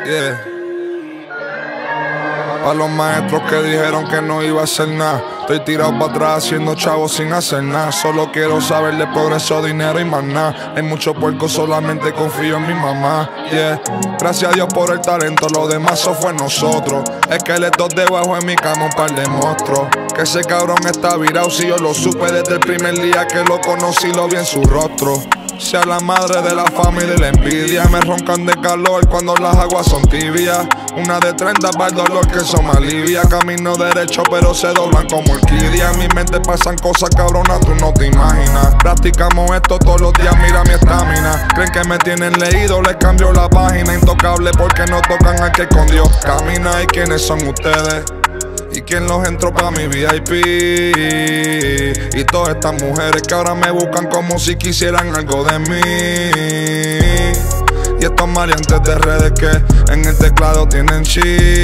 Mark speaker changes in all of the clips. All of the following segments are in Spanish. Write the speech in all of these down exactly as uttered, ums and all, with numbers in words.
Speaker 1: Yeah. Pa' los maestros que dijeron que no iba a hacer nada, estoy tirado para atrás haciendo chavos sin hacer nada. Solo quiero saber de progreso, dinero y más nada. Hay mucho puerco, solamente confío en mi mamá. Yeah. Gracias a Dios por el talento, lo demás eso fue nosotros. Esqueletos debajo en mi cama, un par de monstruos. Que ese cabrón está virado, si yo lo supe desde el primer día que lo conocí, lo vi en su rostro. Sea la madre de la fama y de la envidia, me roncan de calor cuando las aguas son tibias. Una de treinta para el dolor que eso me alivia. Camino derecho pero se doblan como orquídea. En mi mente pasan cosas cabronas, tú no te imaginas. Practicamos esto todos los días, mira mi estamina. Creen que me tienen leído, les cambio la página. Intocable porque no tocan al que escondió camina. ¿Y quiénes son ustedes? ¿Y quién los entró pa' mi V I P? Y todas estas mujeres que ahora me buscan como si quisieran algo de mí. Y estos maleantes de redes que en el teclado tienen chip.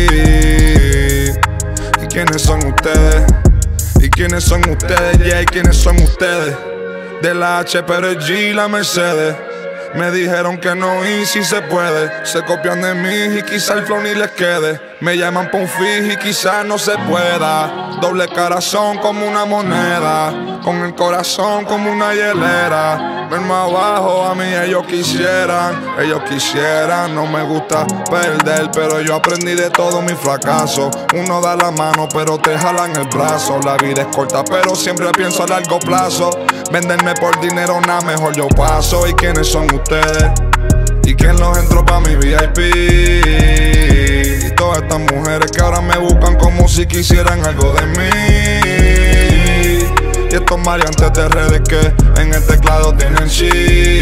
Speaker 1: ¿Y quiénes son ustedes? ¿Y quiénes son ustedes? Yeah, ¿y quiénes son ustedes? De la H pero el G la Mercedes. Me dijeron que no y si se puede. Se copian de mí y quizá el flow ni les quede. Me llaman pa' un fee y quizás no se pueda. Doble corazón como una moneda, con el corazón como una hielera. Verme abajo, a mí ellos quisieran, ellos quisieran. No me gusta perder, pero yo aprendí de todo mi fracaso. Uno da la mano pero te jalan el brazo. La vida es corta pero siempre pienso a largo plazo. Venderme por dinero nada, mejor yo paso. ¿Y quiénes son ustedes? ¿Y quién los entró pa' mi V I P? Y todas estas mujeres que ahora me buscan como si quisieran algo de mí. Y estos maleantes de redes que en el teclado tienen chip.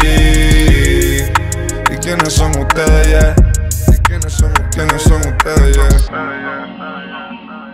Speaker 1: ¿Y quiénes son ustedes, yeah? ¿Y quiénes son, quiénes son ustedes, yeah?